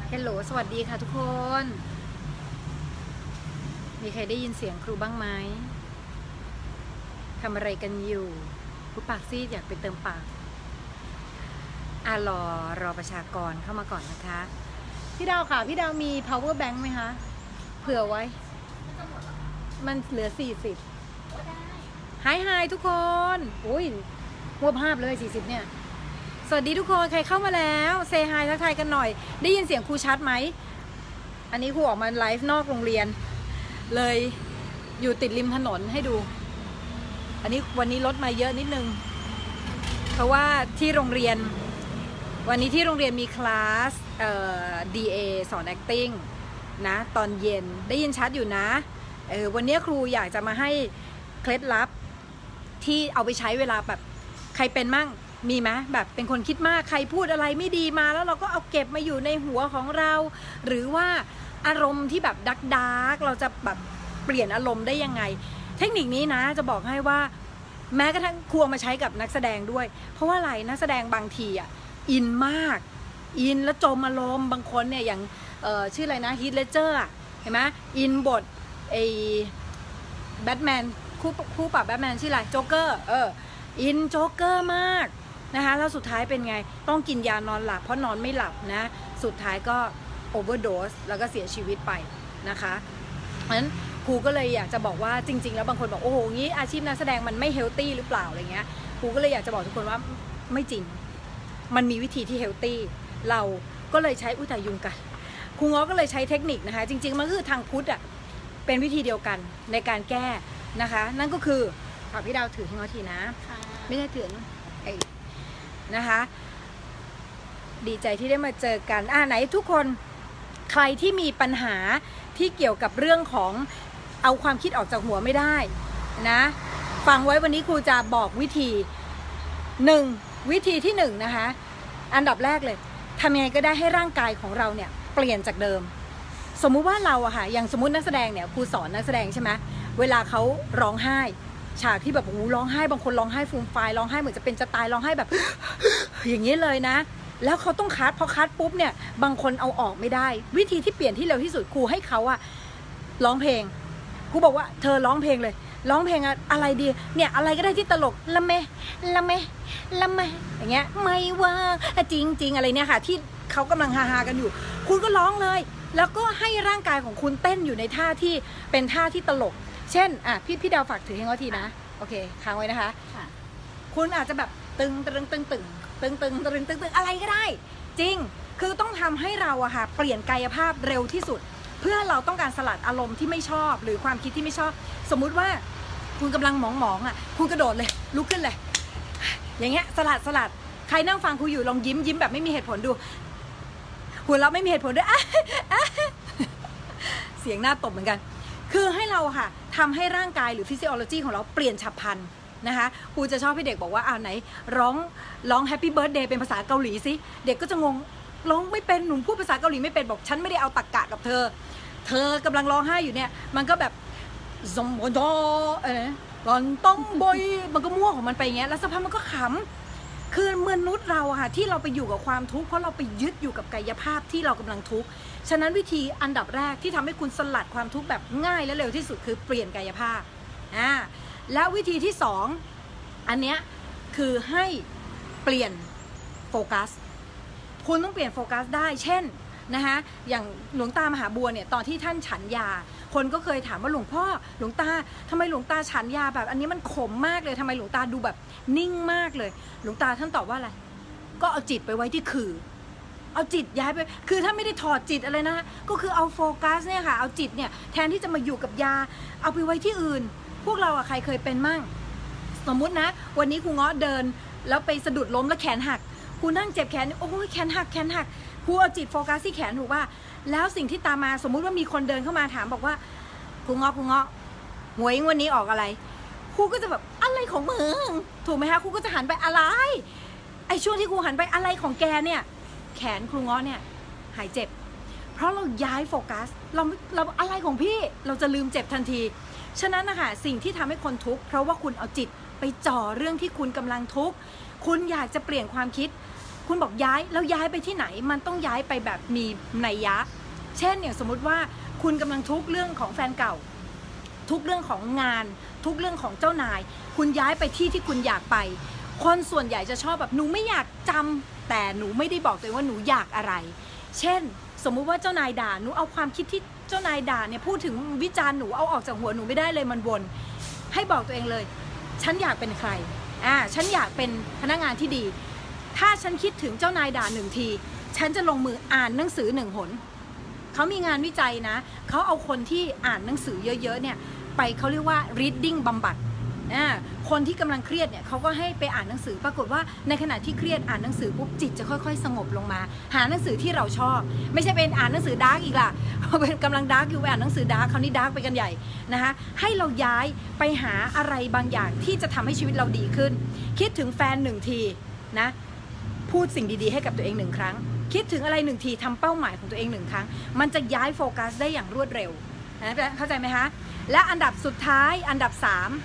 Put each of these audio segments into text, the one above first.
เฮลโหลสวัสดีค่ะทุกคน มีใครได้ยินเสียงครูบ้างไหมทำอะไรกันอยู่ผู้ปากซีดอยากไปเติมปากรอประชากรเข้ามาก่อนนะคะพี่ดาวค่ะพี่ดาวมี power bank ไหมคะเผื่อไว้มันเหลือ40ไฮทุกคนอุ้ยหัวภาพเลย40เนี่ยสวัสดีทุกคนใครเข้ามาแล้วเซฮายทักทายกันหน่อยได้ยินเสียงครูชัดไหมอันนี้ครูออกมาไลฟ์นอกโรงเรียนเลยอยู่ติดริมถนนให้ดูอันนี้วันนี้รถมาเยอะนิดนึงเพราะว่าที่โรงเรียนวันนี้ที่โรงเรียนมีคลาสDA สอน acting นะตอนเย็นได้ยินชัดอยู่นะวันนี้ครูอยากจะมาให้เคล็ดลับที่เอาไปใช้เวลาแบบใครเป็นมั่งมีไหมแบบเป็นคนคิดมากใครพูดอะไรไม่ดีมาแล้วเราก็เอาเก็บมาอยู่ในหัวของเราหรือว่าอารมณ์ที่แบบดาร์กเราจะแบบเปลี่ยนอารมณ์ได้ยังไงเทคนิคนี้นะจะบอกให้ว่าแม้กระทั่งควรมาใช้กับนักแสดงด้วยเพราะว่าอะไรนักแสดงบางทีอ่ะอินมากอินแล้วจมอารมณ์บางคนเนี่ยอย่างชื่ออะไรนะฮีทเลดเจอร์เห็นไหมอินบทไอ้แบทแมนคู่ปรับแบทแมนชื่ออะไรโจ๊กเกอร์อินโจ๊กเกอร์มากนะคะแล้วสุดท้ายเป็นไงต้องกินยานอนหลับเพราะนอนไม่หลับนะสุดท้ายก็โอเวอร์โดสแล้วก็เสียชีวิตไปนะคะเพราะฉะนั้นครูก็เลยอยากจะบอกว่าจริงๆแล้วบางคนบอกโอ้โหงี้อาชีพนักแสดงมันไม่เฮลตี้หรือเปล่าอะไรเงี้ยครูก็เลยอยากจะบอกทุกคนว่าไม่จริงมันมีวิธีที่เฮลตี้เราก็เลยใช้อุตายุงกันครูง้อก็เลยใช้เทคนิคนะคะจริงๆมันคือทางพุทธอ่ะเป็นวิธีเดียวกันในการแก้นะคะนั่นก็คือขอพี่ดาวถือให้ง้อทีนะไม่ได้ถือนะคะดีใจที่ได้มาเจอกันไหนทุกคนใครที่มีปัญหาที่เกี่ยวกับเรื่องของเอาความคิดออกจากหัวไม่ได้นะฟังไว้วันนี้ครูจะบอกวิธีวิธีที่นะคะอันดับแรกเลยทำยังไงก็ได้ให้ร่างกายของเราเนี่ยเปลี่ยนจากเดิมสมมุติว่าเราอะค่ะอย่างสมมุตินักแสดงเนี่ยครูสอนนักแสดงใช่ไหมเวลาเขาร้องไห้ฉากที่แบบโอ้ร้องไห้บางคนร้องไห้ฟูมไฟร้องไห้เหมือนจะเป็นจะตายร้องไห้แบบ อย่างนี้เลยนะแล้วเขาต้องคัดพอคัดปุ๊บเนี่ยบางคนเอาออกไม่ได้วิธีที่เปลี่ยนที่เร็วที่สุดครูให้เขาอะร้องเพลงครูบอกว่าเธอร้องเพลงเลยร้องเพลงอะไรดีเนี่ยอะไรก็ได้ที่ตลกละเมอย่างเงี้ยไม่ว่าจริงอะไรเนี่ยค่ะที่เขากำลังฮากันอยู่คุณก็ร้องเลยแล้วก็ให้ร่างกายของคุณเต้นอยู่ในท่าที่เป็นท่าที่ตลกเช่นพี่ดาวฝากถือให้ง้อทีนะโอเคค้างไว้นะคะคุณอาจจะแบบตึงอะไรก็ได้จริงคือต้องทำให้เราอะค่ะเปลี่ยนกายภาพเร็วที่สุดเพื่อเราต้องการสลัดอารมณ์ที่ไม่ชอบหรือความคิดที่ไม่ชอบสมมุติว่าคุณกำลังหมองคุณกระโดดเลยลุกขึ้นเลยอย่างเงี้ยสลัดใครนั่งฟังครูอยู่ลองยิ้มแบบไม่มีเหตุผลดูหัวเราะไม่มีเหตุผลด้วยเสียงหน้าตบเหมือนกันคือให้เราค่ะทำให้ร่างกายหรือฟิสิโอโลจีของเราเปลี่ยนฉับพลันนะคะครูจะชอบให้เด็กบอกว่าไหนร้องแฮปปี้เบิร์ธเดย์เป็นภาษาเกาหลีสิเด็กก็จะงงร้องไม่เป็นหนูพูดภาษาเกาหลีไม่เป็นบอกฉันไม่ได้เอาตรรกะกับเธอกำลังร้องไห้อยู่เนี่ยมันก็แบบซงโบโดร้อนต้องบอยมันก็มั่วของมันไปอย่างเงี้ยแล้วสักพักมันก็ขำคือมนุษย์เราค่ะที่เราไปอยู่กับความทุกข์เพราะเราไปยึดอยู่กับกายภาพที่เรากำลังทุกข์ฉะนั้นวิธีอันดับแรกที่ทำให้คุณสลัดความทุกข์แบบง่ายและเร็วที่สุดคือเปลี่ยนกายภาพแล้ววิธีที่2อันเนี้ยคือให้เปลี่ยนโฟกัสคุณต้องเปลี่ยนโฟกัสได้เช่นนะคะอย่างหลวงตามหาบัวเนี่ยตอนที่ท่านฉันยาคนก็เคยถามว่าหลวงพ่อหลวงตาทำไมหลวงตาฉันยาแบบอันนี้มันขมมากเลยทำไมหลวงตาดูแบบนิ่งมากเลยหลวงตาท่านตอบว่าอะไรก็เอาจิตไปไว้ที่คือเอาจิตย้ายไปคือถ้าไม่ได้ถอดจิตอะไรนะก็คือเอาโฟกัสเนี่ยค่ะเอาจิตเนี่ยแทนที่จะมาอยู่กับยาเอาไปไว้ที่อื่นพวกเราใครเคยเป็นมั่งสมมุตินะวันนี้ครูเงาะเดินแล้วไปสะดุดล้มแล้วแขนหักครูนั่งเจ็บแขนโอ้ยแขนหักครูเอาจิตโฟกัสที่แขนถูกป่ะแล้วสิ่งที่ตามมาสมมุติว่ามีคนเดินเข้ามาถามบอกว่าครูเงาะหวยวันนี้ออกอะไรครูก็จะแบบอะไรของมึงถูกไหมคะครูก็จะหันไปอะไรไอ้ช่วงที่ครูหันไปอะไรของแกเนี่ยแขนครูเงาะเนี่ยหายเจ็บเพราะเราย้ายโฟกัสเราอะไรของพี่เราจะลืมเจ็บทันทีฉะนั้นนะคะสิ่งที่ทำให้คนทุกข์เพราะว่าคุณเอาจิตไปจ่อเรื่องที่คุณกำลังทุกข์คุณอยากจะเปลี่ยนความคิดคุณบอกย้ายแล้วย้ายไปที่ไหนมันต้องย้ายไปแบบมีนัยยะเช่นอย่างสมมุติว่าคุณกำลังทุกข์เรื่องของแฟนเก่าทุกเรื่องของงานทุกเรื่องของเจ้านายคุณย้ายไปที่คุณอยากไปคนส่วนใหญ่จะชอบแบบหนูไม่อยากจำแต่หนูไม่ได้บอกตัวเองว่าหนูอยากอะไรเช่นสมมุติว่าเจ้านายด่าหนูเอาความคิดที่เจ้านายด่าเนี่ยพูดถึงวิจารณ์หนูเอาออกจากหัวหนูไม่ได้เลยมันวนให้บอกตัวเองเลยฉันอยากเป็นใครฉันอยากเป็นพนักงานที่ดีถ้าฉันคิดถึงเจ้านายด่า1 ทีฉันจะลงมืออ่านหนังสือ1 หนเขามีงานวิจัยนะเขาเอาคนที่อ่านหนังสือเยอะๆเนี่ยไปเขาเรียกว่า reading บำบัดคนที่กำลังเครียดเนี่ยเขาก็ให้ไปอ่านหนังสือปรากฏว่าในขณะที่เครียดอ่านหนังสือปุ๊บจิตจะค่อยๆสงบลงมาหาหนังสือที่เราชอบไม่ใช่เป็นอ่านหนังสือดาร์กอีกล่ะเป็นกำลังดาร์กอยู่ไปอ่านหนังสือดาร์กคราวนี้ดาร์กไปกันใหญ่นะคะให้เราย้ายไปหาอะไรบางอย่างที่จะทำให้ชีวิตเราดีขึ้นคิดถึงแฟน1 ทีนะพูดสิ่งดีๆให้กับตัวเอง1 ครั้งคิดถึงอะไร1 ทีทำเป้าหมายของตัวเอง1 ครั้งมันจะย้ายโฟกัสได้อย่างรวดเร็วนะเข้าใจไหมคะและอันดับสุดท้ายอันดับ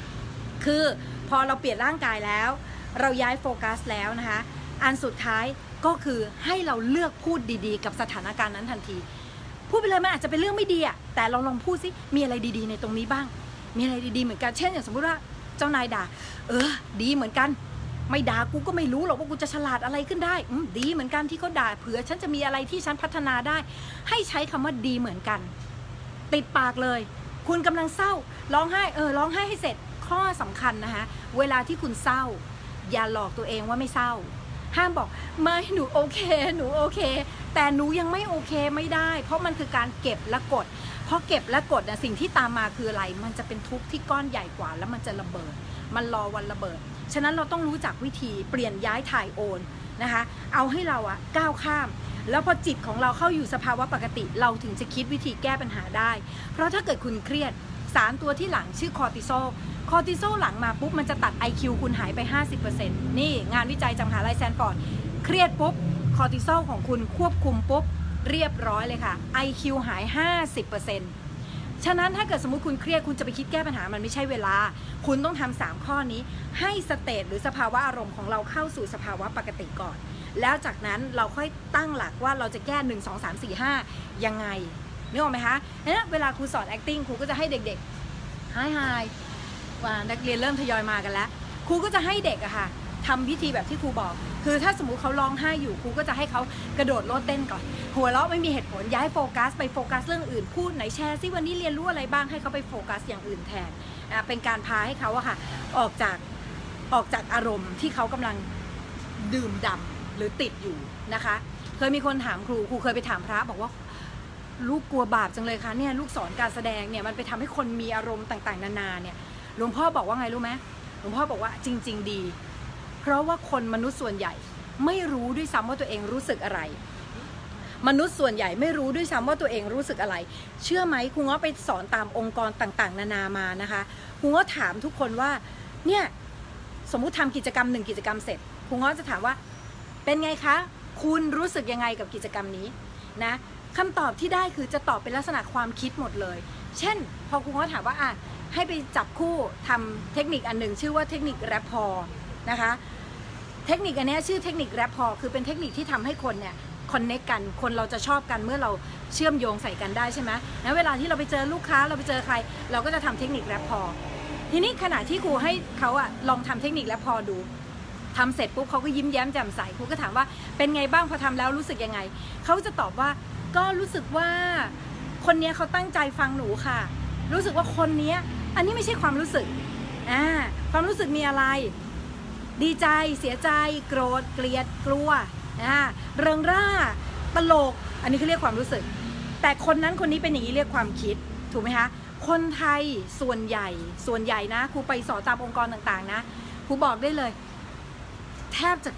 3คือพอเราเปลี่ยนร่างกายแล้วเราย้ายโฟกัสแล้วนะคะอันสุดท้ายก็คือให้เราเลือกพูดดีๆกับสถานการณ์นั้นทันทีพูดไปเลยมันอาจจะเป็นเรื่องไม่ดีอะแต่ลองพูดสิมีอะไรดีๆในตรงนี้บ้างมีอะไรดีๆเหมือนกันเช่นอย่างสมมติว่าเจ้านายด่าดีเหมือนกันไม่ด่ากูก็ไม่รู้หรอกว่ากูจะฉลาดอะไรขึ้นได้ดีเหมือนกันที่เขาด่าเผื่อฉันจะมีอะไรที่ฉันพัฒนาได้ให้ใช้คำว่าดีเหมือนกันติดปากเลยคุณกำลังเศร้าร้องไห้ร้องไห้ให้เสร็จข้อสำคัญนะคะเวลาที่คุณเศร้าอย่าหลอกตัวเองว่าไม่เศร้าห้ามบอกไม่หนูโอเคหนูโอเคแต่หนูยังไม่โอเคไม่ได้เพราะมันคือการเก็บและกดพอเก็บและกดสิ่งที่ตามมาคืออะไรมันจะเป็นทุกข์ที่ก้อนใหญ่กว่าแล้วมันจะระเบิดมันรอวันระเบิดฉะนั้นเราต้องรู้จักวิธีเปลี่ยนย้ายถ่ายโอนนะคะเอาให้เราก้าวข้ามแล้วพอจิตของเราเข้าอยู่สภาวะปกติเราถึงจะคิดวิธีแก้ปัญหาได้เพราะถ้าเกิดคุณเครียดสารตัวที่หลังชื่อคอร์ติซอลหลังมาปุ๊บมันจะตัด IQ คุณหายไป 50% นี่งานวิจัยจากมหาลัยแซนฟอร์ดเครียดปุ๊บคอร์ติซอลของคุณควบคุมปุ๊บเรียบร้อยเลยค่ะ IQ หาย 50%ฉะนั้นถ้าเกิดสมมุติคุณเครียดคุณจะไปคิดแก้ปัญหามันไม่ใช่เวลาคุณต้องทำ3 ข้อนี้ให้สเตจหรือสภาวะอารมณ์ของเราเข้าสู่สภาวะปกติก่อนแล้วจากนั้นเราค่อยตั้งหลักว่าเราจะแก้1 2 3 4 5ยังไงนึกออกไหมคะเนี่ยเวลาครูสอน acting ครูก็จะให้เด็กๆไฮว่านักเรียนเริ่มทยอยมากันแล้วครูก็จะให้เด็กอะค่ะทำพิธีแบบที่ครูบอกคือถ้าสมมุติเขาร้องไห้อยู่ครูก็จะให้เขากระโดดโลดเต้นก่อนหัวเราะไม่มีเหตุผลย้ายโฟกัสไปโฟกัสเรื่องอื่นพูดไหนแชร์ซิวันนี้เรียนรู้อะไรบ้างให้เขาไปโฟกัสอย่างอื่นแทนเป็นการพาให้เขาอะค่ะออกจากอารมณ์ที่เขากำลังดื่มด่ำหรือติดอยู่นะคะเคยมีคนถามครูเคยไปถามพระบอกว่าลูกกลัวบาปจังเลยค่ะเนี่ยลูกสอนการแสดงเนี่ยมันไปทำให้คนมีอารมณ์ต่างๆนานาเนี่ยหลวงพ่อบอกว่าไงรู้ไหมหลวงพ่อบอกว่าจริงๆดีเพราะว่าคนมนุษย์ส่วนใหญ่ไม่รู้ด้วยซ้ำว่าตัวเองรู้สึกอะไรมนุษย์ส่วนใหญ่ไม่รู้ด้วยซ้ำว่าตัวเองรู้สึกอะไรเชื่อไหมครูง้อไปสอนตามองค์กรต่างๆนานามานะคะครูง้อถามทุกคนว่าเนี่ยสมมุติทำกิจกรรม1 กิจกรรมเสร็จครูง้อจะถามว่าเป็นไงคะคุณรู้สึกยังไงกับกิจกรรมนี้นะคำตอบที่ได้คือจะตอบเป็นลักษณะความคิดหมดเลยเช่นพอครูง้อถามว่าให้ไปจับคู่ทำเทคนิคอันหนึ่งชื่อว่าเทคนิคแรปพอนะคะเทคนิคอันนี้ชื่อเทคนิคแรปพอคือเป็นเทคนิคที่ทำให้คนเนี่ยคอนเนคกันคนเราจะชอบกันเมื่อเราเชื่อมโยงใส่กันได้ใช่ไหมนะเวลาที่เราไปเจอลูกค้าเราไปเจอใครเราก็จะทำเทคนิคแรปพอทีนี้ขณะที่ครูให้เขาลองทำเทคนิคแรปพอดูทำเสร็จปุ๊บเขาก็ยิ้มแย้มแจ่มใสครูก็ถามว่าเป็นไงบ้างพอทำแล้วรู้สึกยังไงเขาจะตอบว่าก็รู้สึกว่าคนนี้เขาตั้งใจฟังหนูค่ะรู้สึกว่าคนนี้อันนี้ไม่ใช่ความรู้สึกความรู้สึกมีอะไรดีใจเสียใจโกรธเกลียดกลัวเริงร่าตลกอันนี้เขาเรียกความรู้สึกแต่คนนั้นคนนี้เป็นอย่างนี้เรียกความคิดถูกไหมคะคนไทยส่วนใหญ่นะครูไปสอนตามองค์กรต่างๆนะครูบอกได้เลยแทบจะ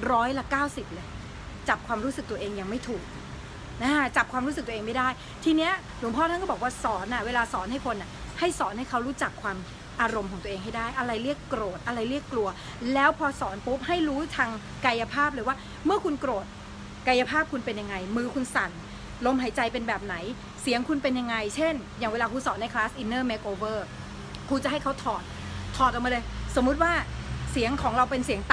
90%เลยจับความรู้สึกตัวเองยังไม่ถูกจับความรู้สึกตัวเองไม่ได้ทีเนี้ยหลวงพ่อท่านก็บอกว่าสอนเวลาสอนให้คนให้สอนให้เขารู้จักความอารมณ์ของตัวเองให้ได้อะไรเรียกโกรธอะไรเรียกกลัวแล้วพอสอนปุ๊บให้รู้ทางกายภาพเลยว่าเมื่อคุณโกรธกายภาพคุณเป็นยังไงมือคุณสั่นลมหายใจเป็นแบบไหนเสียงคุณเป็นยังไงเช่นอย่างเวลาครูสอนในคลาส Inner Makeover ครูจะให้เขาถอดออกมาเลยสมมุติว่าเสียงของเราเป็นเสียงต่ำ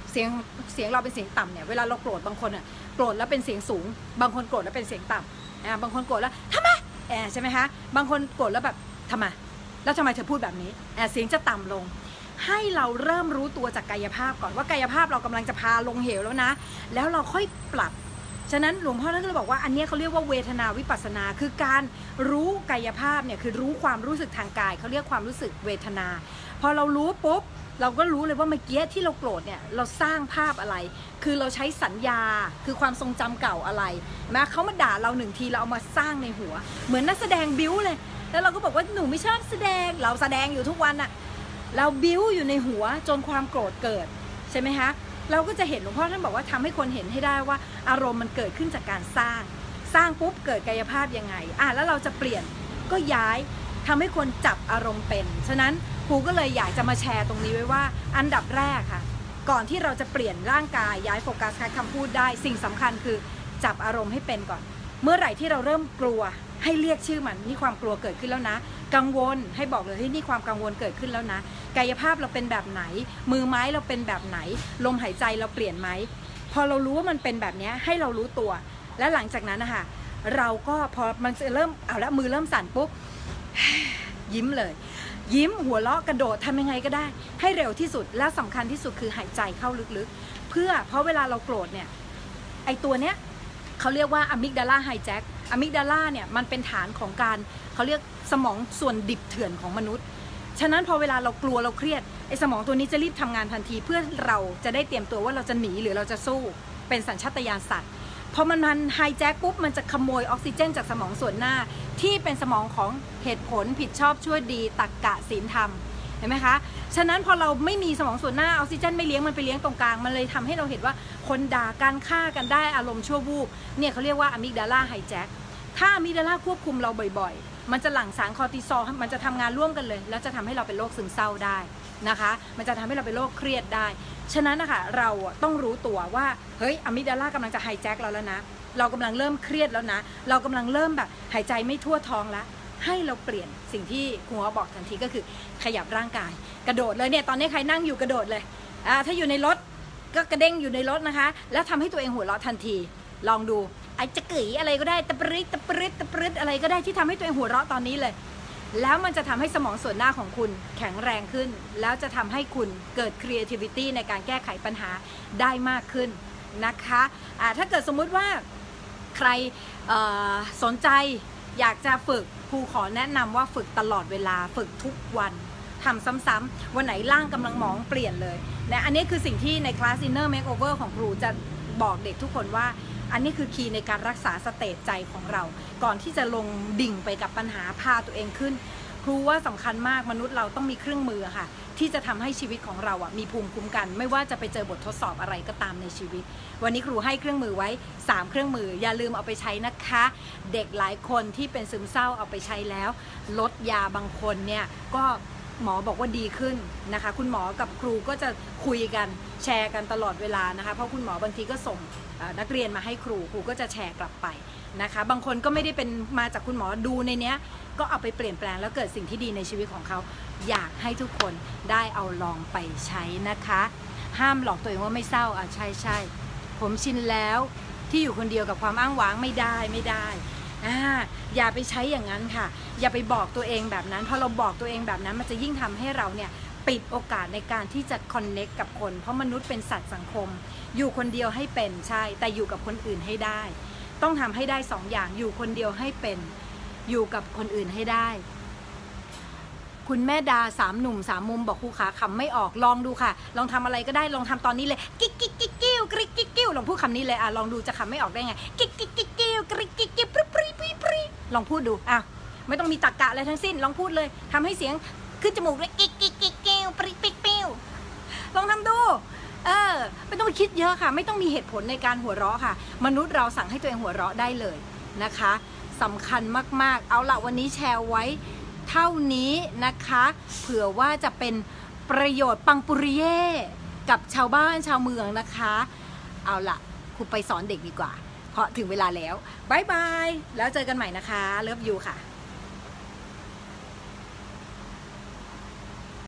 เสียงเราเป็นเสียงต่ำเนี่ยเวลาเราโกรธบางคนโกรธแล้วเป็นเสียงสูงบางคนโกรธแล้วเป็นเสียงต่ำบางคนโกรธแล้วทำไมใช่ไหมคะบางคนโกรธแล้วแบบทำไมแล้วทำไมเธอพูดแบบนี้เสียงจะต่ำลงให้เราเริ่มรู้ตัวจากกายภาพก่อนว่ากายภาพเรากำลังจะพาลงเหวแล้วนะแล้วเราค่อยปรับฉะนั้นหลวงพ่อท่านก็เลยบอกว่าอันนี้เขาเรียกว่าเวทนาวิปัสสนาคือการรู้กายภาพเนี่ยคือรู้ความรู้สึกทางกายเขาเรียกความรู้สึกเวทนาพอเรารู้ปุ๊บเราก็รู้เลยว่าเมื่อกี้ที่เราโกรธเนี่ยเราสร้างภาพอะไรคือเราใช้สัญญาคือความทรงจำเก่าอะไรนะเขามาด่าเรา1 ทีเราเอามาสร้างในหัวเหมือนนักแสดงบิ้วเลยแล้วเราก็บอกว่าหนูไม่ชอบแสดงเราแสดงอยู่ทุกวันเราบิ้วอยู่ในหัวจนความโกรธเกิดใช่ไหมคะเราก็จะเห็นหลวงพ่อท่านบอกว่าทำให้คนเห็นให้ได้ว่าอารมณ์มันเกิดขึ้นจากการสร้างปุ๊บเกิดกายภาพยังไงแล้วเราจะเปลี่ยนก็ย้ายทำให้คนจับอารมณ์เป็นฉะนั้นครูก็เลยอยากจะมาแชร์ตรงนี้ไว้ว่าอันดับแรกค่ะก่อนที่เราจะเปลี่ยนร่างกายย้ายโฟกัสคำพูดได้สิ่งสำคัญคือจับอารมณ์ให้เป็นก่อนเมื่อไหร่ที่เราเริ่มกลัวให้เรียกชื่อมันนี่ความกลัวเกิดขึ้นแล้วนะกังวลให้บอกเลยที่นี่ความกังวลเกิดขึ้นแล้วนะกายภาพเราเป็นแบบไหนมือไม้เราเป็นแบบไหนลมหายใจเราเปลี่ยนไหมพอเรารู้ว่ามันเป็นแบบนี้ให้เรารู้ตัวและหลังจากนั้นนะคะเราก็พอมันเริ่มเอาแล้วมือเริ่มสั่นปุ๊บยิ้มเลยยิ้มหัวเราะกระโดดทำยังไงก็ได้ให้เร็วที่สุดและสำคัญที่สุดคือหายใจเข้าลึกๆเพราะเวลาเราโกรธเนี่ยไอตัวเนี้ยเขาเรียกว่าอะมิกดาลาไฮแจ็คอะมิกดาลาเนี่ยมันเป็นฐานของการเขาเรียกสมองส่วนดิบเถื่อนของมนุษย์ฉะนั้นพอเวลาเรากลัวเราเครียดไอสมองตัวนี้จะรีบทำงานทันทีเพื่อเราจะได้เตรียมตัวว่าเราจะหนีหรือเราจะสู้เป็นสัญชาตญาณสัตว์พอมันไฮแจ็คปุ๊บมันจะขโมยออกซิเจนจากสมองส่วนหน้าที่เป็นสมองของเหตุผลผิดชอบชั่วดีตรรกะศีลธรรมเห็นไหมคะฉะนั้นพอเราไม่มีสมองส่วนหน้าออกซิเจนไม่เลี้ยงมันไปเลี้ยงตรงกลางมันเลยทำให้เราเห็นว่าคนด่าการฆ่ากันได้อารมณ์ชั่ววูบเนี่ยเขาเรียกว่าอะมิกดาลาไฮแจ็คถ้าอะมิกดาลาควบคุมเราบ่อยๆมันจะหลั่งสารคอร์ติซอลมันจะทำงานร่วมกันเลยแล้วจะทำให้เราเป็นโรคซึมเศร้าได้นะคะมันจะทำให้เราเป็นโรคเครียดได้ฉะนั้นนะคะเราต้องรู้ตัวว่าเฮ้ยอะมิกดาลากำลังจะไฮแจ็คเราแล้วนะเรากำลังเริ่มเครียดแล้วนะเรากำลังเริ่มแบบหายใจไม่ทั่วท้องแล้วให้เราเปลี่ยนสิ่งที่ครูหมอบอกทันทีก็คือขยับร่างกายกระโดดเลยเนี่ยตอนนี้ใครนั่งอยู่กระโดดเลยถ้าอยู่ในรถก็กระเด้งอยู่ในรถนะคะแล้วทำให้ตัวเองหัวเราะทันทีลองดูไอ้จะกึ๋ยอะไรก็ได้ตะปริ๊ดตะปริ๊ดตะปริ๊ดอะไรก็ได้ที่ทำให้ตัวเองหัวเราะตอนนี้เลยแล้วมันจะทำให้สมองส่วนหน้าของคุณแข็งแรงขึ้นแล้วจะทำให้คุณเกิด creativity ในการแก้ไขปัญหาได้มากขึ้นนะคะถ้าเกิดสมมุติว่าใครสนใจอยากจะฝึกครูขอแนะนำว่าฝึกตลอดเวลาฝึกทุกวันทำซ้ำๆวันไหนร่างกำลังหมองเปลี่ยนเลยและอันนี้คือสิ่งที่ในคลาส Inner Makeover ของครูจะบอกเด็กทุกคนว่าอันนี้คือคีย์ในการรักษาสเตจใจของเราก่อนที่จะลงดิ่งไปกับปัญหาพาตัวเองขึ้นครูว่าสำคัญมากมนุษย์เราต้องมีเครื่องมือค่ะที่จะทำให้ชีวิตของเรามีภูมิคุ้มกันไม่ว่าจะไปเจอบททดสอบอะไรก็ตามในชีวิตวันนี้ครูให้เครื่องมือไว้3เครื่องมืออย่าลืมเอาไปใช้นะคะเด็กหลายคนที่เป็นซึมเศร้าเอาไปใช้แล้วลดยาบางคนเนี่ยก็หมอบอกว่าดีขึ้นนะคะคุณหมอกับครูก็จะคุยกันแชร์กันตลอดเวลานะคะเพราะคุณหมอบางทีก็ส่งนักเรียนมาให้ครูก็จะแชร์กลับไปนะคะบางคนก็ไม่ได้เป็นมาจากคุณหมอดูในเนี้ยก็เอาไปเปลี่ยนแปลงแล้วเกิดสิ่งที่ดีในชีวิตของเขาอยากให้ทุกคนได้เอาลองไปใช้นะคะห้ามหลอกตัวเองว่าไม่เศร้าใช่ผมชินแล้วที่อยู่คนเดียวกับความอ้างว้างไม่ได้อย่าไปใช้อย่างนั้นค่ะอย่าไปบอกตัวเองแบบนั้นพอเราบอกตัวเองแบบนั้นมันจะยิ่งทำให้เราเนี่ยปิดโอกาสในการที่จะคอนเนคกับคนเพราะมนุษย์เป็นสัตว์สังคมอยู่คนเดียวให้เป็นใช่แต่อยู่กับคนอื่นให้ได้ต้องทำให้ได้2 อย่างอยู่คนเดียวให้เป็นอยู่กับคนอื่นให้ได้คุณแม่ดา3 หนุ่ม3 มุมบอกครูขาคำไม่ออกลองดูค่ะลองทำอะไรก็ได้ลองทำตอนนี้เลยกิ๊กกิ๊กกิ๊กกิ้วกริ๊กกิ๊กกิ้วลองพูดคำนี้เลยลองดูจะคำไม่ออกได้ไงกิ๊กกิ๊กกิ๊กกิ้วกริ๊กกิ๊กกิ้วปริ๊ปริ๊ปริ๊ลองพูดดูไม่ต้องมีตรรกะอะไรทั้งสิ้นลองพูดเลยทำให้เสียงขึ้นจมูกเลยกิ๊กกิ๊กกิ๊กกิ้วปริ๊ปริ๊ปิ้วลองทำดูไม่ต้องไปคิดเยอะค่ะไม่ต้องมีเหตุผลในการหัวเราะค่ะมนุษย์เราสั่งให้ตัวเองหัวเราะได้เลยนะคะสำคัญมากๆเอาล่ะวันนี้แชร์ไว้เท่านี้นะคะเผื่อว่าจะเป็นประโยชน์ปังปุริเย่กับชาวบ้านชาวเมืองนะคะเอาล่ะครูไปสอนเด็กดีกว่าเพราะถึงเวลาแล้วบ๊ายบายแล้วเจอกันใหม่นะคะเลิฟยูค่ะ